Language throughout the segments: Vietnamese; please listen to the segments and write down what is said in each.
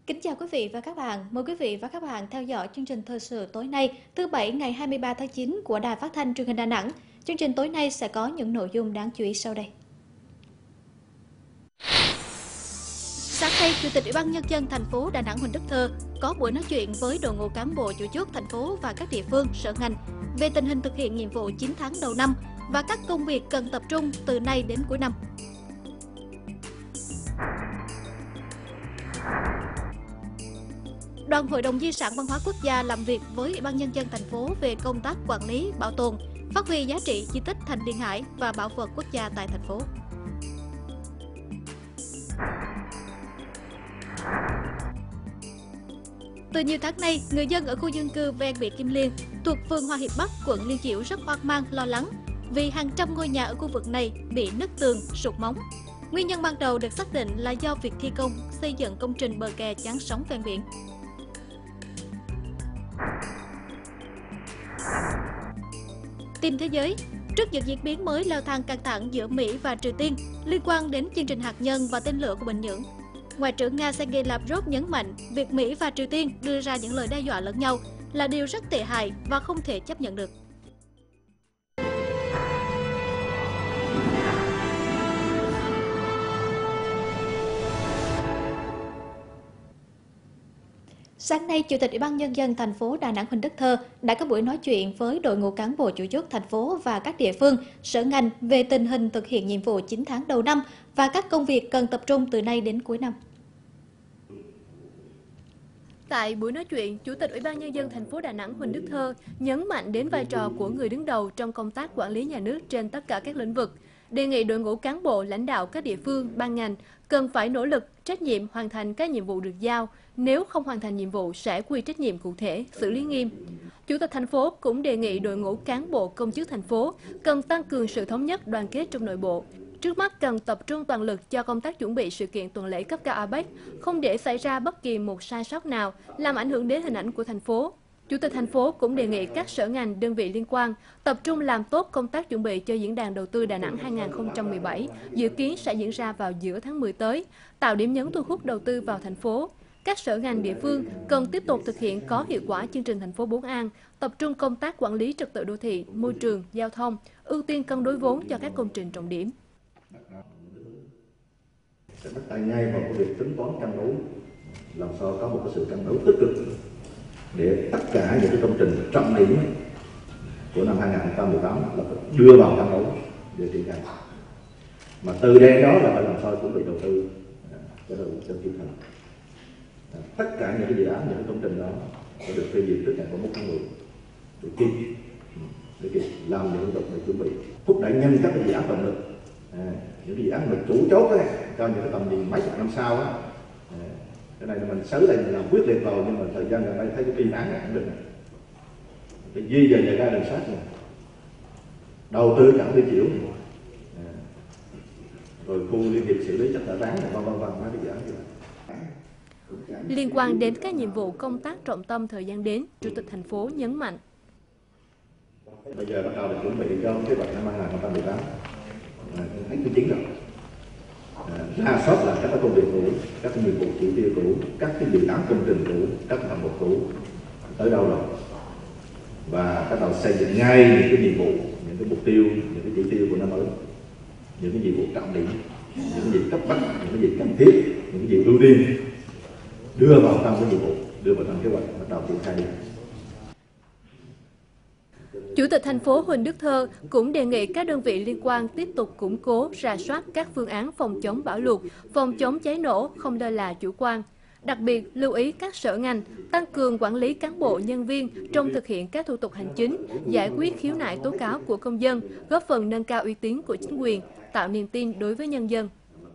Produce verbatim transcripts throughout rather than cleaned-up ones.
Kính chào quý vị và các bạn. Mời quý vị và các bạn theo dõi chương trình thời sự tối nay, thứ Bảy ngày hai mươi ba tháng chín của Đài Phát thanh Truyền hình Đà Nẵng. Chương trình tối nay sẽ có những nội dung đáng chú ý sau đây. Sáng nay, Chủ tịch Ủy ban Nhân dân thành phố Đà Nẵng Huỳnh Đức Thơ có buổi nói chuyện với đội ngũ cán bộ chủ chốt thành phố và các địa phương, sở ngành về tình hình thực hiện nhiệm vụ chín tháng đầu năm và các công việc cần tập trung từ nay đến cuối năm. Đoàn Hội đồng Di sản Văn hóa Quốc gia làm việc với Ủy ban Nhân dân thành phố về công tác quản lý, bảo tồn, phát huy giá trị di tích Thành Điền Hải và bảo vật quốc gia tại thành phố. Từ nhiều tháng nay, người dân ở khu dân cư ven biển Kim Liên thuộc phường Hòa Hiệp Bắc, quận Liên Chiểu rất hoang mang, lo lắng vì hàng trăm ngôi nhà ở khu vực này bị nứt tường, sụt móng. Nguyên nhân ban đầu được xác định là do việc thi công xây dựng công trình bờ kè chắn sóng ven biển. Tin thế giới, trước những diễn biến mới leo thang căng thẳng giữa Mỹ và Triều Tiên liên quan đến chương trình hạt nhân và tên lửa của Bình Nhưỡng, Ngoại trưởng Nga Sergei Lavrov nhấn mạnh việc Mỹ và Triều Tiên đưa ra những lời đe dọa lẫn nhau là điều rất tệ hại và không thể chấp nhận được. Sáng nay, Chủ tịch Ủy ban Nhân dân thành phố Đà Nẵng Huỳnh Đức Thơ đã có buổi nói chuyện với đội ngũ cán bộ chủ chốt thành phố và các địa phương, sở ngành về tình hình thực hiện nhiệm vụ chín tháng đầu năm và các công việc cần tập trung từ nay đến cuối năm. Tại buổi nói chuyện, Chủ tịch Ủy ban Nhân dân thành phố Đà Nẵng Huỳnh Đức Thơ nhấn mạnh đến vai trò của người đứng đầu trong công tác quản lý nhà nước trên tất cả các lĩnh vực, đề nghị đội ngũ cán bộ lãnh đạo các địa phương, ban ngành cần phải nỗ lực, trách nhiệm hoàn thành các nhiệm vụ được giao, nếu không hoàn thành nhiệm vụ sẽ quy trách nhiệm cụ thể, xử lý nghiêm. Chủ tịch thành phố cũng đề nghị đội ngũ cán bộ công chức thành phố cần tăng cường sự thống nhất đoàn kết trong nội bộ. Trước mắt cần tập trung toàn lực cho công tác chuẩn bị sự kiện tuần lễ cấp cao a pếch, không để xảy ra bất kỳ một sai sót nào làm ảnh hưởng đến hình ảnh của thành phố. Chủ tịch thành phố cũng đề nghị các sở ngành, đơn vị liên quan tập trung làm tốt công tác chuẩn bị cho Diễn đàn Đầu tư Đà Nẵng hai nghìn không trăm mười bảy, dự kiến sẽ diễn ra vào giữa tháng mười tới, tạo điểm nhấn thu hút đầu tư vào thành phố. Các sở ngành địa phương cần tiếp tục thực hiện có hiệu quả chương trình thành phố bốn an, tập trung công tác quản lý trật tự đô thị, môi trường, giao thông, ưu tiên cân đối vốn cho các công trình trọng điểm. Sẽ bắt tay ngay vào cái việc tính toán cân đối, làm sao có một cái sự cân đối tích cực để tất cả những cái công trình trọng điểm của năm hai nghìn không trăm mười tám là phải đưa vào cân đối để triển khai. Mà từ đây đó là phải làm sao chuẩn bị đầu tư cho đầu tư triển khai. Tất cả những cái dự án, những cái công trình đó sẽ được phê duyệt trước ngày ba mươi mốt tháng mười để kịp để kịp làm những thủ tục để chuẩn bị thúc đẩy nhanh các cái dự án động lực. À, những cái dự án mình chủ chốt ấy, cho những cái tầm nhìn mấy chục năm sau á, à, cái này là mình sớm này mình làm quyết liệt vào, nhưng mà thời gian gần đây thấy cái phim án này khẳng định cái di dời nhà ga đường sắt này, đầu tư cảng Liên Chiểu này, à, rồi khu liên hiệp xử lý chất thải rắn này, vân vân vân mấy cái dự án như vậy. Liên quan đến các nhiệm vụ công tác trọng tâm thời gian đến, Chủ tịch thành phố nhấn mạnh. Bây giờ bắt đầu là chuẩn bị cho kế hoạch năm hai nghìn không trăm mười tám. Tháng thứ chín rồi, ra soát lại các công việc cũ, các nhiệm vụ chỉ tiêu cũ, các cái dự án công trình cũ, các hạng mục cũ tới đâu rồi, và bắt đầu xây dựng ngay những cái nhiệm vụ, những cái mục tiêu, những cái chỉ tiêu của năm mới, những cái nhiệm vụ trọng điểm, những cái gì cấp bách, những cái gì cần thiết, những cái gì ưu tiên đưa vào trong cái nhiệm vụ, đưa vào trong kế hoạch, bắt đầu triển khai đi. Chủ tịch thành phố Huỳnh Đức Thơ cũng đề nghị các đơn vị liên quan tiếp tục củng cố, rà soát các phương án phòng chống bão lụt, phòng chống cháy nổ, không lơ là chủ quan. Đặc biệt, lưu ý các sở ngành tăng cường quản lý cán bộ nhân viên trong thực hiện các thủ tục hành chính, giải quyết khiếu nại tố cáo của công dân, góp phần nâng cao uy tín của chính quyền, tạo niềm tin đối với nhân dân.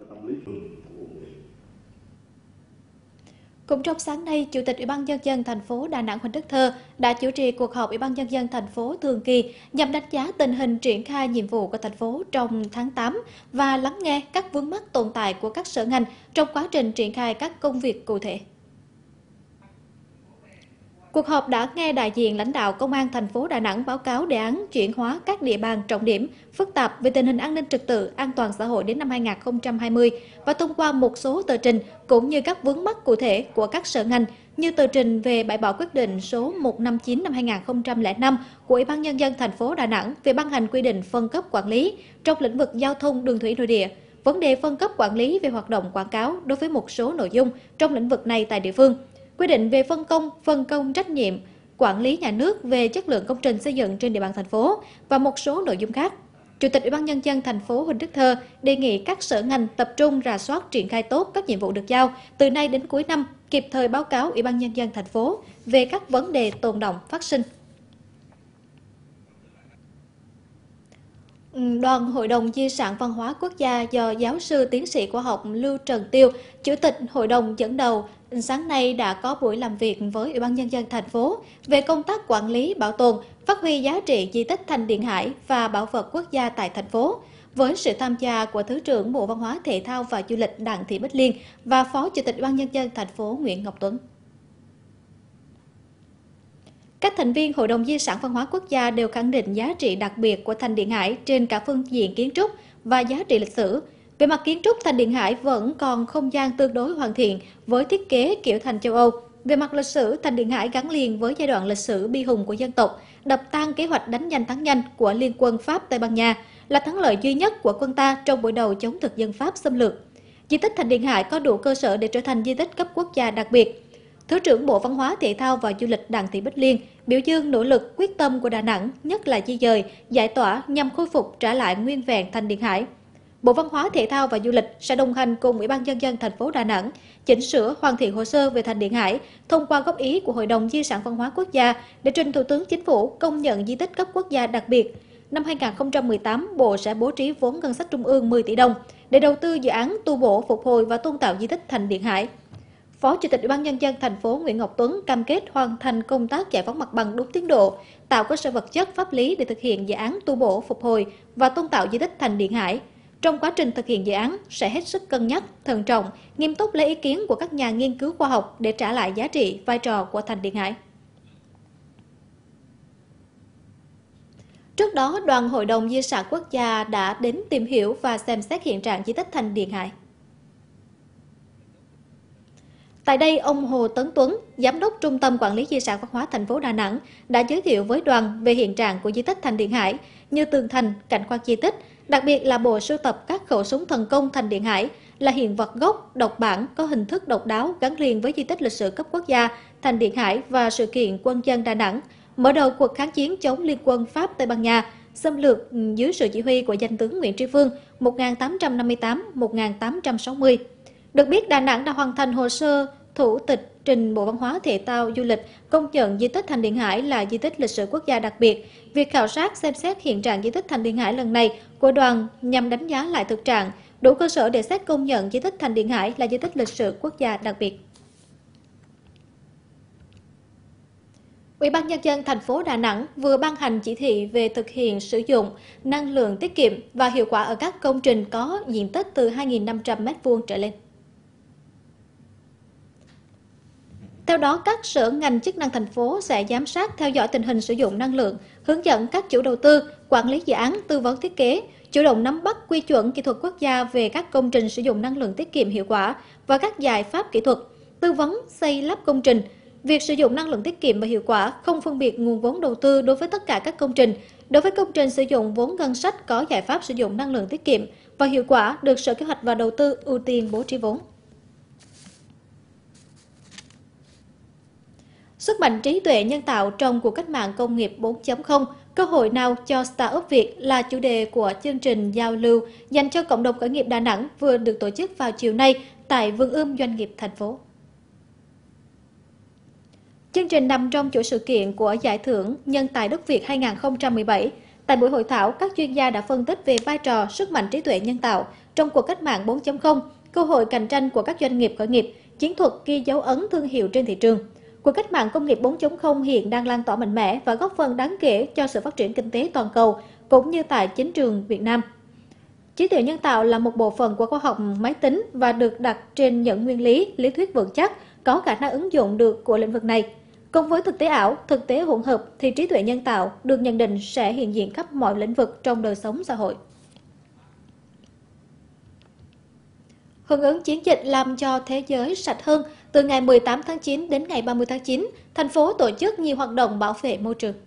Cũng trong sáng nay, Chủ tịch Ủy ban Nhân dân thành phố Đà Nẵng Huỳnh Đức Thơ đã chủ trì cuộc họp Ủy ban Nhân dân thành phố thường kỳ nhằm đánh giá tình hình triển khai nhiệm vụ của thành phố trong tháng tám và lắng nghe các vướng mắc tồn tại của các sở ngành trong quá trình triển khai các công việc cụ thể. Cuộc họp đã nghe đại diện lãnh đạo Công an thành phố Đà Nẵng báo cáo đề án chuyển hóa các địa bàn trọng điểm phức tạp về tình hình an ninh trật tự, an toàn xã hội đến năm hai nghìn không trăm hai mươi và thông qua một số tờ trình cũng như các vướng mắc cụ thể của các sở ngành như tờ trình về bãi bỏ quyết định số một trăm năm mươi chín năm hai nghìn không trăm lẻ năm của Ủy ban Nhân dân thành phố Đà Nẵng về ban hành quy định phân cấp quản lý trong lĩnh vực giao thông đường thủy nội địa, vấn đề phân cấp quản lý về hoạt động quảng cáo đối với một số nội dung trong lĩnh vực này tại địa phương, quy định về phân công, phân công trách nhiệm, quản lý nhà nước về chất lượng công trình xây dựng trên địa bàn thành phố và một số nội dung khác. Chủ tịch Ủy ban Nhân dân thành phố Huỳnh Đức Thơ đề nghị các sở ngành tập trung rà soát triển khai tốt các nhiệm vụ được giao từ nay đến cuối năm, kịp thời báo cáo Ủy ban Nhân dân thành phố về các vấn đề tồn đọng phát sinh. Đoàn Hội đồng Di sản Văn hóa Quốc gia do giáo sư tiến sĩ khoa học Lưu Trần Tiêu, Chủ tịch Hội đồng dẫn đầu, sáng nay đã có buổi làm việc với Ủy ban Nhân dân thành phố về công tác quản lý, bảo tồn, phát huy giá trị di tích Thành Điện Hải và bảo vật quốc gia tại thành phố, với sự tham gia của Thứ trưởng Bộ Văn hóa Thể thao và Du lịch Đặng Thị Bích Liên và Phó Chủ tịch Ủy ban Nhân dân thành phố Nguyễn Ngọc Tuấn. Các thành viên Hội đồng Di sản Văn hóa Quốc gia đều khẳng định giá trị đặc biệt của Thành Điện Hải trên cả phương diện kiến trúc và giá trị lịch sử. Về mặt kiến trúc, Thành Điện Hải vẫn còn không gian tương đối hoàn thiện với thiết kế kiểu thành châu Âu. Về mặt lịch sử, Thành Điện Hải gắn liền với giai đoạn lịch sử bi hùng của dân tộc, đập tan kế hoạch đánh nhanh thắng nhanh của Liên quân Pháp Tây Ban Nha, là thắng lợi duy nhất của quân ta trong buổi đầu chống thực dân Pháp xâm lược. Di tích Thành Điện Hải có đủ cơ sở để trở thành di tích cấp quốc gia đặc biệt. Thứ trưởng Bộ Văn hóa Thể thao và Du lịch Đặng Thị Bích Liên biểu dương nỗ lực quyết tâm của Đà Nẵng, nhất là di dời, giải tỏa nhằm khôi phục trả lại nguyên vẹn Thành Điện Hải. Bộ Văn hóa Thể thao và Du lịch sẽ đồng hành cùng Ủy ban Nhân dân thành phố Đà Nẵng chỉnh sửa hoàn thiện hồ sơ về Thành Điện Hải thông qua góp ý của Hội đồng Di sản Văn hóa Quốc gia để trình Thủ tướng Chính phủ công nhận di tích cấp quốc gia đặc biệt. Năm hai nghìn không trăm mười tám, Bộ sẽ bố trí vốn ngân sách trung ương mười tỷ đồng để đầu tư dự án tu bổ, phục hồi và tôn tạo di tích Thành Điện Hải. Phó Chủ tịch Ủy ban Nhân dân thành phố Nguyễn Ngọc Tuấn cam kết hoàn thành công tác giải phóng mặt bằng đúng tiến độ, tạo cơ sở vật chất pháp lý để thực hiện dự án tu bổ, phục hồi và tôn tạo di tích Thành Điện Hải. Trong quá trình thực hiện dự án, sẽ hết sức cân nhắc, thận trọng, nghiêm túc lấy ý kiến của các nhà nghiên cứu khoa học để trả lại giá trị, vai trò của Thành Điện Hải. Trước đó, Đoàn Hội đồng Di sản Quốc gia đã đến tìm hiểu và xem xét hiện trạng di tích Thành Điện Hải. Tại đây, ông Hồ Tấn Tuấn, Giám đốc Trung tâm Quản lý Di sản Văn hóa thành phố Đà Nẵng đã giới thiệu với đoàn về hiện trạng của di tích Thành Điện Hải như tường thành, cảnh quan di tích, đặc biệt là bộ sưu tập các khẩu súng thần công Thành Điện Hải là hiện vật gốc, độc bản có hình thức độc đáo gắn liền với di tích lịch sử cấp quốc gia Thành Điện Hải và sự kiện quân dân Đà Nẵng mở đầu cuộc kháng chiến chống Liên quân Pháp Tây Ban Nha xâm lược dưới sự chỉ huy của danh tướng Nguyễn Tri Phương một nghìn tám trăm năm mươi tám đến một nghìn tám trăm sáu mươi. Được biết, Đà Nẵng đã hoàn thành hồ sơ thủ tịch trình Bộ Văn hóa Thể thao Du lịch công nhận di tích Thành Điện Hải là di tích lịch sử quốc gia đặc biệt. Việc khảo sát xem xét hiện trạng di tích Thành Điện Hải lần này của đoàn nhằm đánh giá lại thực trạng, đủ cơ sở để xét công nhận di tích Thành Điện Hải là di tích lịch sử quốc gia đặc biệt. Ủy ban Nhân dân thành phố Đà Nẵng vừa ban hành chỉ thị về thực hiện sử dụng năng lượng tiết kiệm và hiệu quả ở các công trình có diện tích từ hai nghìn năm trăm mét vuông trở lên. Theo đó, các sở ngành chức năng thành phố sẽ giám sát theo dõi tình hình sử dụng năng lượng, hướng dẫn các chủ đầu tư, quản lý dự án, tư vấn thiết kế, chủ động nắm bắt quy chuẩn kỹ thuật quốc gia về các công trình sử dụng năng lượng tiết kiệm hiệu quả và các giải pháp kỹ thuật, tư vấn xây lắp công trình. Việc sử dụng năng lượng tiết kiệm và hiệu quả không phân biệt nguồn vốn đầu tư đối với tất cả các công trình. Đối với công trình sử dụng vốn ngân sách có giải pháp sử dụng năng lượng tiết kiệm và hiệu quả được Sở Kế hoạch và Đầu tư ưu tiên bố trí vốn. Sức mạnh trí tuệ nhân tạo trong cuộc cách mạng công nghiệp bốn chấm không, cơ hội nào cho Startup Việt là chủ đề của chương trình giao lưu dành cho cộng đồng khởi nghiệp Đà Nẵng vừa được tổ chức vào chiều nay tại Vườn ươm Doanh nghiệp thành phố. Chương trình nằm trong chuỗi sự kiện của Giải thưởng Nhân tài đất Việt hai nghìn không trăm mười bảy. Tại buổi hội thảo, các chuyên gia đã phân tích về vai trò sức mạnh trí tuệ nhân tạo trong cuộc cách mạng bốn chấm không, cơ hội cạnh tranh của các doanh nghiệp khởi nghiệp, chiến thuật ghi dấu ấn thương hiệu trên thị trường. Cuộc cách mạng công nghiệp bốn chấm không hiện đang lan tỏa mạnh mẽ và góp phần đáng kể cho sự phát triển kinh tế toàn cầu, cũng như tại chính trường Việt Nam. Trí tuệ nhân tạo là một bộ phận của khoa học máy tính và được đặt trên những nguyên lý, lý thuyết vững chắc, có khả năng ứng dụng được của lĩnh vực này. Cùng với thực tế ảo, thực tế hỗn hợp thì trí tuệ nhân tạo được nhận định sẽ hiện diện khắp mọi lĩnh vực trong đời sống xã hội. Hưởng ứng chiến dịch làm cho thế giới sạch hơn, từ ngày mười tám tháng chín đến ngày ba mươi tháng chín, thành phố tổ chức nhiều hoạt động bảo vệ môi trường.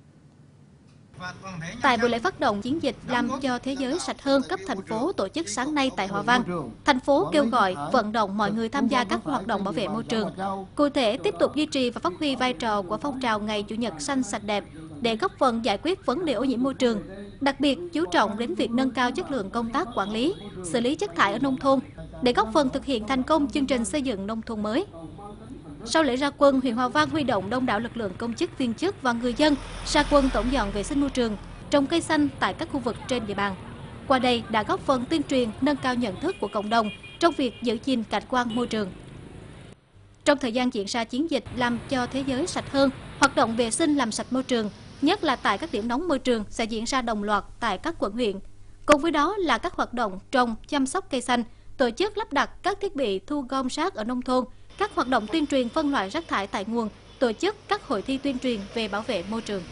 Tại buổi lễ phát động chiến dịch làm cho thế giới sạch hơn cấp thành phố tổ chức sáng nay tại Hòa Vang, thành phố kêu gọi vận động mọi người tham gia các hoạt động bảo vệ môi trường. Cụ thể, tiếp tục duy trì và phát huy vai trò của phong trào Ngày Chủ nhật xanh sạch đẹp để góp phần giải quyết vấn đề ô nhiễm môi trường. Đặc biệt chú trọng đến việc nâng cao chất lượng công tác quản lý, xử lý chất thải ở nông thôn để góp phần thực hiện thành công chương trình xây dựng nông thôn mới. Sau lễ ra quân, huyện Hòa Vang huy động đông đảo lực lượng công chức, viên chức và người dân ra quân tổng dọn vệ sinh môi trường, trồng cây xanh tại các khu vực trên địa bàn. Qua đây đã góp phần tuyên truyền, nâng cao nhận thức của cộng đồng trong việc giữ gìn cảnh quan môi trường. Trong thời gian diễn ra chiến dịch làm cho thế giới sạch hơn, hoạt động vệ sinh làm sạch môi trường, nhất là tại các điểm nóng môi trường sẽ diễn ra đồng loạt tại các quận huyện. Cùng với đó là các hoạt động trồng, chăm sóc cây xanh, tổ chức lắp đặt các thiết bị thu gom rác ở nông thôn, các hoạt động tuyên truyền phân loại rác thải tại nguồn, tổ chức các hội thi tuyên truyền về bảo vệ môi trường.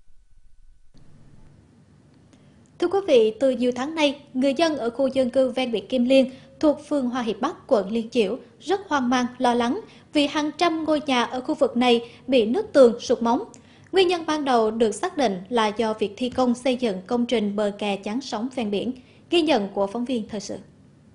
Thưa quý vị, từ nhiều tháng nay, người dân ở khu dân cư ven biển Kim Liên thuộc phường Hòa Hiệp Bắc, quận Liên Chiểu rất hoang mang, lo lắng vì hàng trăm ngôi nhà ở khu vực này bị nứt tường, sụt móng. Nguyên nhân ban đầu được xác định là do việc thi công xây dựng công trình bờ kè chắn sóng ven biển. Ghi nhận của phóng viên thời sự.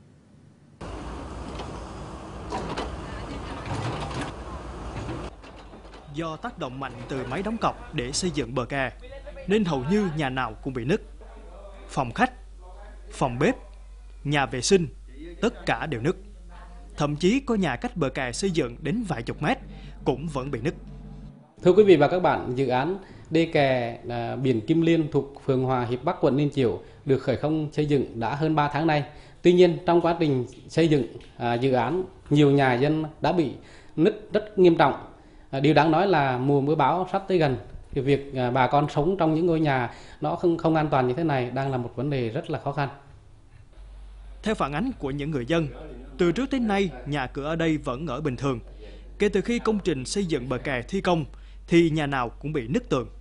Do tác động mạnh từ máy đóng cọc để xây dựng bờ kè, nên hầu như nhà nào cũng bị nứt. Phòng khách, phòng bếp, nhà vệ sinh, tất cả đều nứt. Thậm chí có nhà cách bờ kè xây dựng đến vài chục mét cũng vẫn bị nứt. Thưa quý vị và các bạn, dự án đê kè à, biển Kim Liên thuộc phường Hòa Hiệp Bắc, quận Liên Chiểu được khởi công xây dựng đã hơn ba tháng nay. Tuy nhiên, trong quá trình xây dựng à, dự án, nhiều nhà dân đã bị nứt rất nghiêm trọng. À, điều đáng nói là mùa mưa bão sắp tới gần, thì việc à, bà con sống trong những ngôi nhà nó không không an toàn như thế này đang là một vấn đề rất là khó khăn. Theo phản ánh của những người dân, từ trước đến nay nhà cửa ở đây vẫn ở bình thường. Kể từ khi công trình xây dựng bờ kè thi công thì nhà nào cũng bị nứt tường.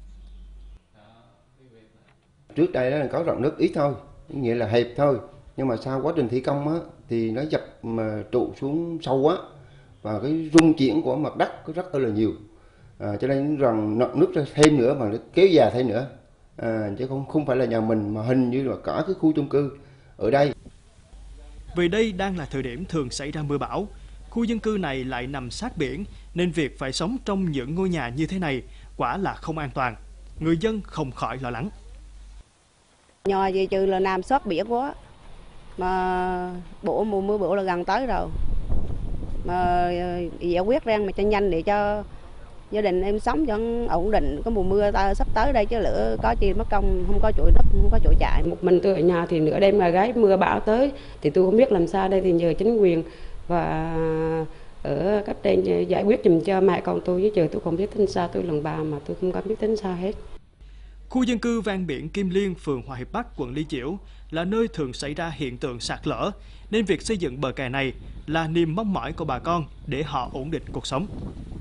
Trước đây là có rạn nứt ít thôi, nghĩa là hẹp thôi, nhưng mà sau quá trình thi công á, thì nó dập mà trụ xuống sâu quá và cái rung chuyển của mặt đất có rất là nhiều, à, cho nên rằng nứt ra thêm nữa mà nó kéo dài thêm nữa, à, chứ không không phải là nhà mình mà hình như là cả cái khu chung cư ở đây. Vì đây đang là thời điểm thường xảy ra mưa bão, khu dân cư này lại nằm sát biển nên việc phải sống trong những ngôi nhà như thế này quả là không an toàn. Người dân không khỏi lo lắng. Nhòa gì trừ là nằm sát biển quá, mà bộ mùa mưa bão là gần tới rồi, mà giải quyết rang mà cho nhanh để cho gia đình em sống cho ổn định. Có mùa mưa ta sắp tới đây chứ lỡ có chi mất công, không có chỗ đất, không có chỗ chạy. Một mình tôi ở nhà thì nửa đêm là gái mưa bão tới thì tôi không biết làm sao đây, thì nhờ chính quyền và ở cấp trên giải quyết giùm cho mẹ con tôi, chứ chờ tôi không biết tính sao, tôi lần bà mà tôi không có biết tính sao hết. Khu dân cư ven biển Kim Liên, phường Hòa Hiệp Bắc, quận Liên Chiểu là nơi thường xảy ra hiện tượng sạt lở, nên việc xây dựng bờ kè này là niềm mong mỏi của bà con để họ ổn định cuộc sống.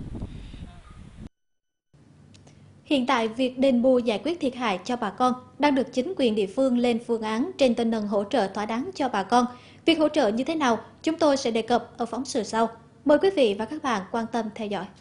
Hiện tại, việc đền bù giải quyết thiệt hại cho bà con đang được chính quyền địa phương lên phương án trên tinh thần hỗ trợ thỏa đáng cho bà con. Việc hỗ trợ như thế nào, chúng tôi sẽ đề cập ở phóng sự sau. Mời quý vị và các bạn quan tâm theo dõi.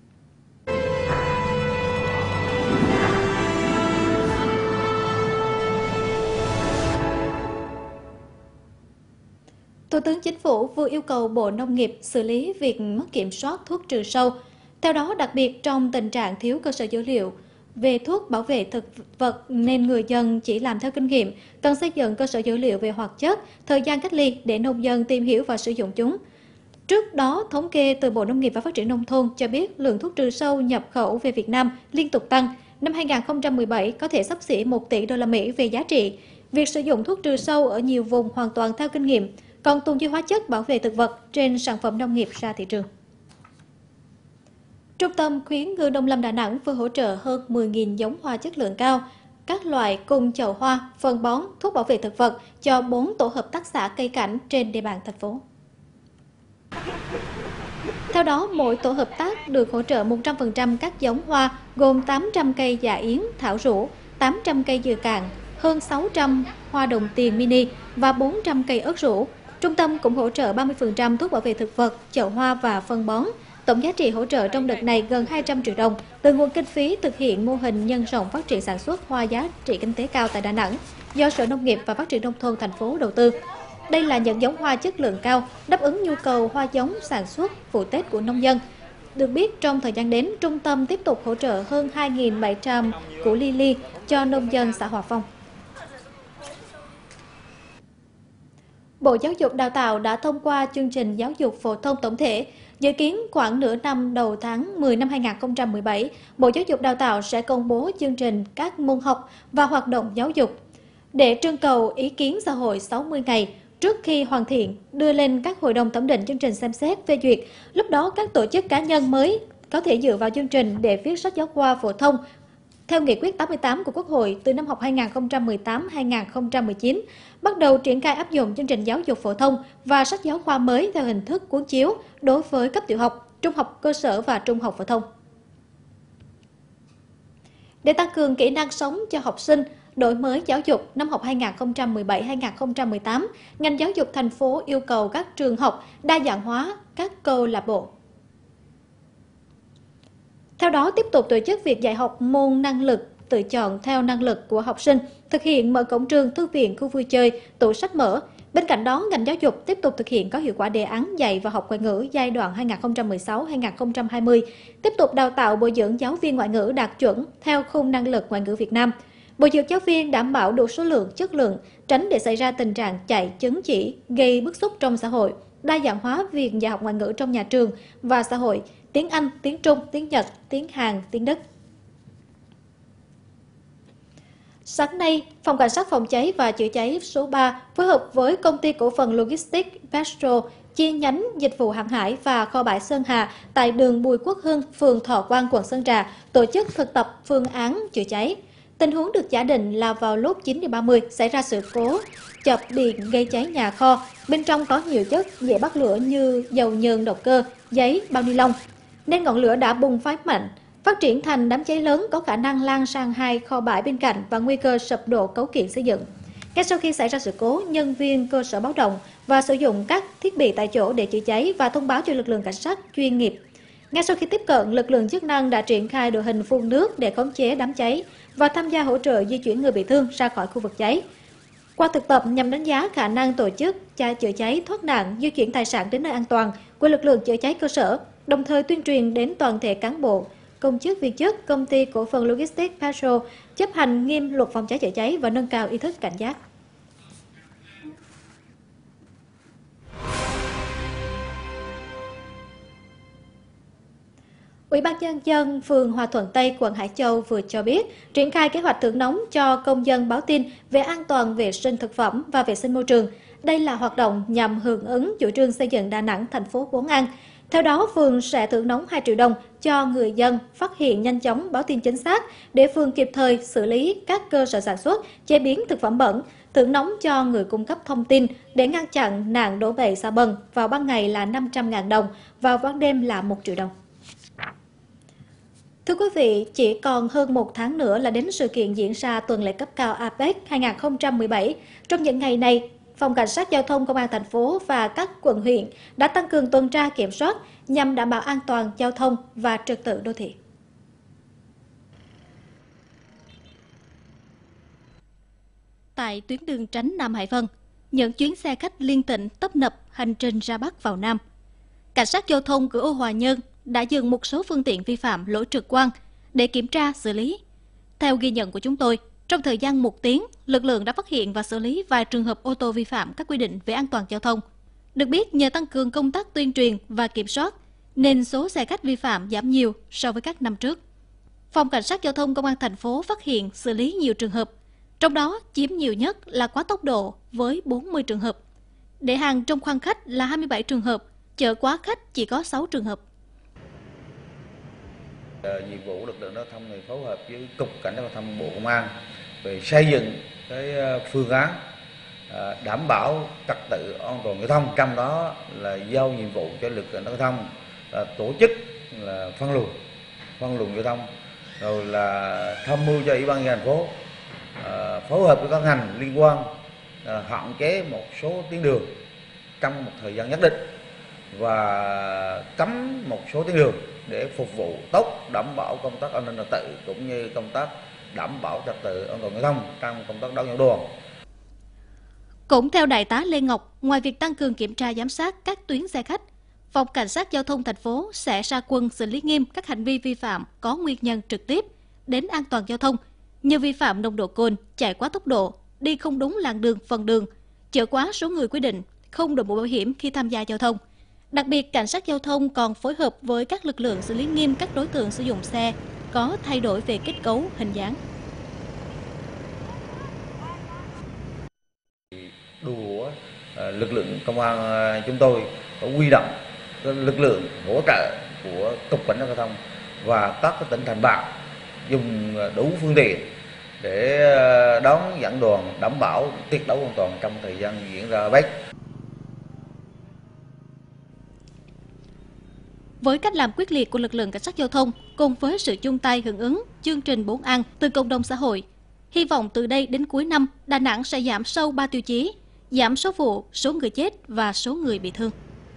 Thủ tướng Chính phủ vừa yêu cầu Bộ Nông nghiệp xử lý việc mất kiểm soát thuốc trừ sâu. Theo đó, đặc biệt trong tình trạng thiếu cơ sở dữ liệu về thuốc bảo vệ thực vật nên người dân chỉ làm theo kinh nghiệm, cần xây dựng cơ sở dữ liệu về hoạt chất, thời gian cách ly để nông dân tìm hiểu và sử dụng chúng. Trước đó, thống kê từ Bộ Nông nghiệp và Phát triển Nông thôn cho biết lượng thuốc trừ sâu nhập khẩu về Việt Nam liên tục tăng. Năm hai nghìn không trăm mười bảy có thể xấp xỉ một tỷ đô la Mỹ về giá trị. Việc sử dụng thuốc trừ sâu ở nhiều vùng hoàn toàn theo kinh nghiệm, còn tuồn chứa hóa chất bảo vệ thực vật trên sản phẩm nông nghiệp ra thị trường. Trung tâm khuyến ngư nông lâm Đà Nẵng vừa hỗ trợ hơn mười nghìn giống hoa chất lượng cao, các loại cùng chậu hoa, phân bón, thuốc bảo vệ thực vật cho bốn tổ hợp tác xã cây cảnh trên địa bàn thành phố. Theo đó, mỗi tổ hợp tác được hỗ trợ một trăm phần trăm các giống hoa gồm tám trăm cây dạ yến, thảo rũ, tám trăm cây dừa cạn, hơn sáu trăm hoa đồng tiền mini và bốn trăm cây ớt rũ. Trung tâm cũng hỗ trợ ba mươi phần trăm thuốc bảo vệ thực vật, chậu hoa và phân bón. Tổng giá trị hỗ trợ trong đợt này gần hai trăm triệu đồng từ nguồn kinh phí thực hiện mô hình nhân rộng phát triển sản xuất hoa giá trị kinh tế cao tại Đà Nẵng do Sở Nông nghiệp và Phát triển Nông thôn thành phố đầu tư. Đây là những giống hoa chất lượng cao, đáp ứng nhu cầu hoa giống sản xuất vụ Tết của nông dân. Được biết, trong thời gian đến, trung tâm tiếp tục hỗ trợ hơn hai nghìn bảy trăm củ lily cho nông dân xã Hòa Phong. Bộ Giáo dục Đào tạo đã thông qua chương trình giáo dục phổ thông tổng thể. Dự kiến khoảng nửa năm đầu tháng mười năm hai nghìn không trăm mười bảy, Bộ Giáo dục Đào tạo sẽ công bố chương trình các môn học và hoạt động giáo dục để trưng cầu ý kiến xã hội sáu mươi ngày trước khi hoàn thiện, đưa lên các hội đồng thẩm định chương trình xem xét phê duyệt. Lúc đó, các tổ chức cá nhân mới có thể dựa vào chương trình để viết sách giáo khoa phổ thông theo nghị quyết tám mươi tám của Quốc hội từ năm học hai nghìn không trăm mười tám hai nghìn không trăm mười chín, bắt đầu triển khai áp dụng chương trình giáo dục phổ thông và sách giáo khoa mới theo hình thức cuốn chiếu đối với cấp tiểu học, trung học cơ sở và trung học phổ thông. Để tăng cường kỹ năng sống cho học sinh, đổi mới giáo dục năm học hai nghìn không trăm mười bảy hai nghìn không trăm mười tám, ngành giáo dục thành phố yêu cầu các trường học đa dạng hóa các câu lạc bộ. Theo đó, tiếp tục tổ chức việc dạy học môn năng lực tự chọn theo năng lực của học sinh, thực hiện mở cổng trường, thư viện, khu vui chơi, tủ sách mở. Bên cạnh đó, ngành giáo dục tiếp tục thực hiện có hiệu quả đề án dạy và học ngoại ngữ giai đoạn hai nghìn không trăm mười sáu đến hai nghìn không trăm hai mươi, tiếp tục đào tạo bồi dưỡng giáo viên ngoại ngữ đạt chuẩn theo khung năng lực ngoại ngữ Việt Nam. Bồi dưỡng giáo viên đảm bảo đủ số lượng, chất lượng, tránh để xảy ra tình trạng chạy chứng chỉ gây bức xúc trong xã hội, đa dạng hóa việc dạy học ngoại ngữ trong nhà trường và xã hội, tiếng Anh, tiếng Trung, tiếng Nhật, tiếng Hàn, tiếng Đức. Sáng nay, Phòng Cảnh sát Phòng cháy và Chữa cháy số ba phối hợp với Công ty Cổ phần Logistics Petro chi nhánh dịch vụ hàng hải và kho bãi Sơn Hà tại đường Bùi Quốc Hưng, phường Thọ Quang, quận Sơn Trà tổ chức thực tập phương án chữa cháy. Tình huống được giả định là vào lúc chín giờ ba mươi xảy ra sự cố chập điện gây cháy nhà kho. Bên trong có nhiều chất dễ bắt lửa như dầu nhờn động cơ, giấy, bao ni lông, nên ngọn lửa đã bùng phát mạnh, phát triển thành đám cháy lớn có khả năng lan sang hai kho bãi bên cạnh và nguy cơ sập đổ cấu kiện xây dựng. Ngay sau khi xảy ra sự cố, nhân viên cơ sở báo động và sử dụng các thiết bị tại chỗ để chữa cháy và thông báo cho lực lượng cảnh sát chuyên nghiệp. Ngay sau khi tiếp cận, lực lượng chức năng đã triển khai đội hình phun nước để khống chế đám cháy và tham gia hỗ trợ di chuyển người bị thương ra khỏi khu vực cháy. Qua thực tập nhằm đánh giá khả năng tổ chức chữa cháy, thoát nạn, di chuyển tài sản đến nơi an toàn của lực lượng chữa cháy cơ sở, đồng thời tuyên truyền đến toàn thể cán bộ, công chức viên chức Công ty Cổ phần Logistics Petro chấp hành nghiêm luật phòng cháy chữa cháy và nâng cao ý thức cảnh giác. Ủy ban nhân dân phường Hòa Thuận Tây, quận Hải Châu vừa cho biết triển khai kế hoạch thưởng nóng cho công dân báo tin về an toàn vệ sinh thực phẩm và vệ sinh môi trường. Đây là hoạt động nhằm hưởng ứng chủ trương xây dựng Đà Nẵng thành phố bốn an. Theo đó, phường sẽ thưởng nóng hai triệu đồng cho người dân phát hiện nhanh chóng báo tin chính xác để phường kịp thời xử lý các cơ sở sản xuất, chế biến thực phẩm bẩn, thưởng nóng cho người cung cấp thông tin để ngăn chặn nạn đổ bậy xà bần vào ban ngày là năm trăm nghìn đồng, vào ban đêm là một triệu đồng. Thưa quý vị, chỉ còn hơn một tháng nữa là đến sự kiện diễn ra tuần lễ cấp cao a pếch hai nghìn không trăm mười bảy. Trong những ngày này, Phòng Cảnh sát Giao thông Công an thành phố và các quận huyện đã tăng cường tuần tra kiểm soát nhằm đảm bảo an toàn giao thông và trật tự đô thị. Tại tuyến đường Tránh Nam Hải Vân, những chuyến xe khách liên tỉnh tấp nập hành trình ra Bắc vào Nam. Cảnh sát Giao thông cửa ô Hòa Nhơn đã dừng một số phương tiện vi phạm lỗi trực quang để kiểm tra xử lý. Theo ghi nhận của chúng tôi, trong thời gian một tiếng, lực lượng đã phát hiện và xử lý vài trường hợp ô tô vi phạm các quy định về an toàn giao thông. Được biết, nhờ tăng cường công tác tuyên truyền và kiểm soát, nên số xe khách vi phạm giảm nhiều so với các năm trước. Phòng Cảnh sát Giao thông Công an thành phố phát hiện xử lý nhiều trường hợp, trong đó chiếm nhiều nhất là quá tốc độ với bốn mươi trường hợp. Để hàng trong khoang khách là hai mươi bảy trường hợp, chở quá khách chỉ có sáu trường hợp. Nhiệm vụ lực lượng giao thông này phối hợp với Cục Cảnh sát Giao thông Bộ Công an về xây dựng cái phương án đảm bảo trật tự an toàn giao thông, trong đó là giao nhiệm vụ cho lực lượng giao thông là tổ chức là phân luồng, phân luồng giao thông, rồi là tham mưu cho Ủy ban nhân dân thành phố à, phối hợp với các ngành liên quan à, hạn chế một số tuyến đường trong một thời gian nhất định và cấm một số tuyến đường để phục vụ tốt đảm bảo công tác an ninh trật tự cũng như công tác đảm bảo trật tự an toàn giao thông trong công tác đón dẫn đoàn. Cũng theo Đại tá Lê Ngọc, ngoài việc tăng cường kiểm tra giám sát các tuyến xe khách, Phòng Cảnh sát Giao thông thành phố sẽ ra quân xử lý nghiêm các hành vi vi phạm có nguyên nhân trực tiếp đến an toàn giao thông như vi phạm nồng độ cồn, chạy quá tốc độ, đi không đúng làn đường, phần đường, chở quá số người quy định, không đội mũ bảo hiểm khi tham gia giao thông. Đặc biệt, Cảnh sát Giao thông còn phối hợp với các lực lượng xử lý nghiêm các đối tượng sử dụng xe có thay đổi về kết cấu, hình dáng. Đủ lực lượng công an chúng tôi có huy động lực lượng hỗ trợ của Cục Cảnh sát Giao thông và các tỉnh thành bạn dùng đủ phương tiện để đón dẫn đoàn đảm bảo tuyệt đối an toàn trong thời gian diễn ra bách. Với cách làm quyết liệt của lực lượng Cảnh sát Giao thông cùng với sự chung tay hưởng ứng chương trình bốn ăn từ cộng đồng xã hội, hy vọng từ đây đến cuối năm, Đà Nẵng sẽ giảm sâu ba tiêu chí: giảm số vụ, số người chết và số người bị thương.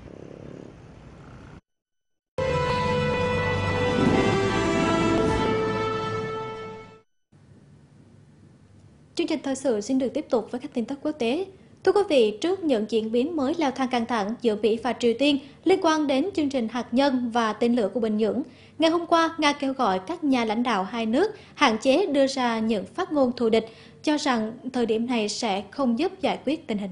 Chương trình thời sự xin được tiếp tục với các tin tức quốc tế. Thưa quý vị, trước những diễn biến mới leo thang căng thẳng giữa Mỹ và Triều Tiên liên quan đến chương trình hạt nhân và tên lửa của Bình Nhưỡng, ngày hôm qua, Nga kêu gọi các nhà lãnh đạo hai nước hạn chế đưa ra những phát ngôn thù địch, cho rằng thời điểm này sẽ không giúp giải quyết tình hình.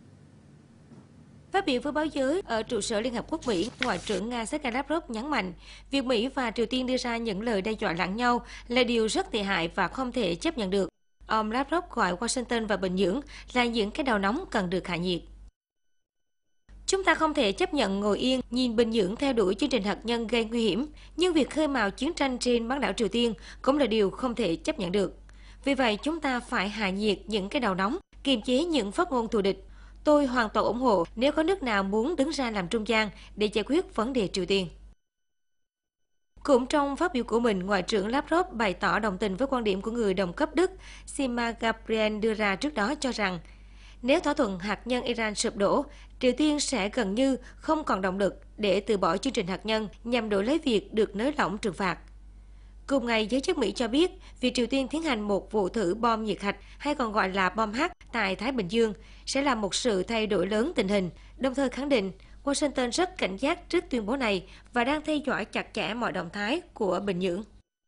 Phát biểu với báo giới ở trụ sở Liên Hợp Quốc Mỹ, Ngoại trưởng Nga Sergei Lavrov nhấn mạnh, việc Mỹ và Triều Tiên đưa ra những lời đe dọa lẫn nhau là điều rất tệ hại và không thể chấp nhận được. Ông Lavrov gọi Washington và Bình Nhưỡng là những cái đầu nóng cần được hạ nhiệt. Chúng ta không thể chấp nhận ngồi yên nhìn Bình Nhưỡng theo đuổi chương trình hạt nhân gây nguy hiểm, nhưng việc khơi mào chiến tranh trên bán đảo Triều Tiên cũng là điều không thể chấp nhận được. Vì vậy, chúng ta phải hạ nhiệt những cái đầu nóng, kiềm chế những phát ngôn thù địch. Tôi hoàn toàn ủng hộ nếu có nước nào muốn đứng ra làm trung gian để giải quyết vấn đề Triều Tiên. Cũng trong phát biểu của mình, Ngoại trưởng Lavrov bày tỏ đồng tình với quan điểm của người đồng cấp Đức Sigmar Gabriel đưa ra trước đó, cho rằng nếu thỏa thuận hạt nhân Iran sụp đổ, Triều Tiên sẽ gần như không còn động lực để từ bỏ chương trình hạt nhân nhằm đổi lấy việc được nới lỏng trừng phạt. Cùng ngày, giới chức Mỹ cho biết việc Triều Tiên tiến hành một vụ thử bom nhiệt hạch hay còn gọi là bom H tại Thái Bình Dương sẽ là một sự thay đổi lớn tình hình, đồng thời khẳng định Washington rất cảnh giác trước tuyên bố này và đang theo dõi chặt chẽ mọi động thái của Bình Nhưỡng.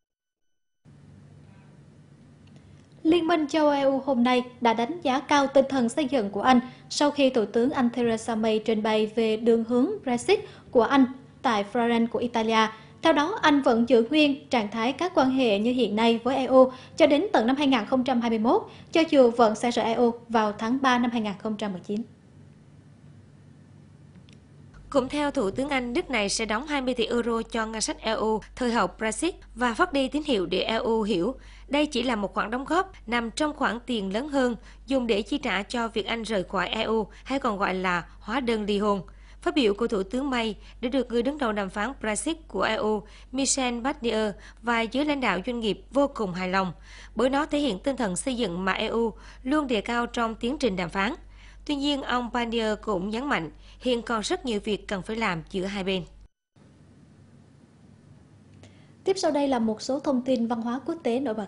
Liên minh châu Âu e u hôm nay đã đánh giá cao tinh thần xây dựng của Anh sau khi Thủ tướng Anh Theresa May trình bày về đường hướng Brexit của Anh tại Florence của Italia. Theo đó, Anh vẫn giữ nguyên trạng thái các quan hệ như hiện nay với e u cho đến tận năm hai nghìn không trăm hai mươi mốt, cho dù vẫn sẽ rời e u vào tháng ba năm hai nghìn không trăm mười chín. Cũng theo Thủ tướng Anh, nước này sẽ đóng hai mươi tỷ euro cho ngân sách e u thời hậu Brexit và phát đi tín hiệu để e u hiểu đây chỉ là một khoản đóng góp nằm trong khoản tiền lớn hơn dùng để chi trả cho việc Anh rời khỏi e u hay còn gọi là hóa đơn ly hôn. Phát biểu của Thủ tướng May đã được người đứng đầu đàm phán Brexit của e u Michel Barnier và giới lãnh đạo doanh nghiệp vô cùng hài lòng, bởi nó thể hiện tinh thần xây dựng mà e u luôn đề cao trong tiến trình đàm phán. Tuy nhiên, ông Barnier cũng nhấn mạnh hiện còn rất nhiều việc cần phải làm giữa hai bên. Tiếp sau đây là một số thông tin văn hóa quốc tế nổi bật.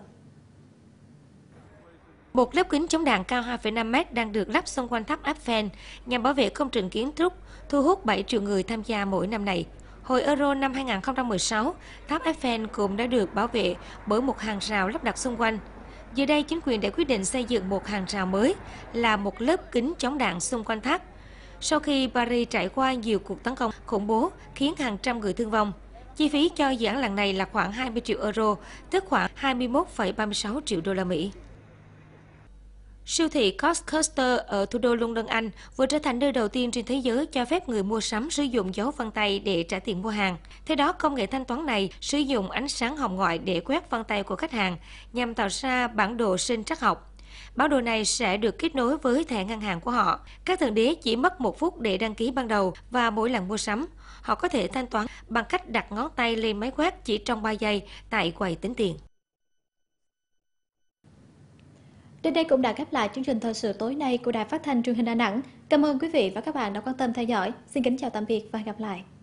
Một lớp kính chống đạn cao hai phẩy năm mét đang được lắp xung quanh tháp Eiffel nhằm bảo vệ công trình kiến trúc, thu hút bảy triệu người tham gia mỗi năm này. Hồi Euro năm hai nghìn không trăm mười sáu, tháp Eiffel cũng đã được bảo vệ bởi một hàng rào lắp đặt xung quanh. Giờ đây, chính quyền đã quyết định xây dựng một hàng rào mới là một lớp kính chống đạn xung quanh tháp. Sau khi Paris trải qua nhiều cuộc tấn công khủng bố khiến hàng trăm người thương vong, chi phí cho dự án lần này là khoảng hai mươi triệu euro, tức khoảng hai mươi mốt phẩy ba mươi sáu triệu đô la Mỹ. Siêu thị Costa ở thủ đô London, Anh vừa trở thành nơi đầu tiên trên thế giới cho phép người mua sắm sử dụng dấu vân tay để trả tiền mua hàng. Theo đó, công nghệ thanh toán này sử dụng ánh sáng hồng ngoại để quét vân tay của khách hàng nhằm tạo ra bản đồ sinh trắc học. Bản đồ này sẽ được kết nối với thẻ ngân hàng của họ. Các thượng đế chỉ mất một phút để đăng ký ban đầu và mỗi lần mua sắm, họ có thể thanh toán bằng cách đặt ngón tay lên máy quét chỉ trong ba giây tại quầy tính tiền. Đến đây cũng đã khép lại chương trình thời sự tối nay của Đài Phát thanh Truyền hình Đà Nẵng. Cảm ơn quý vị và các bạn đã quan tâm theo dõi. Xin kính chào tạm biệt và hẹn gặp lại.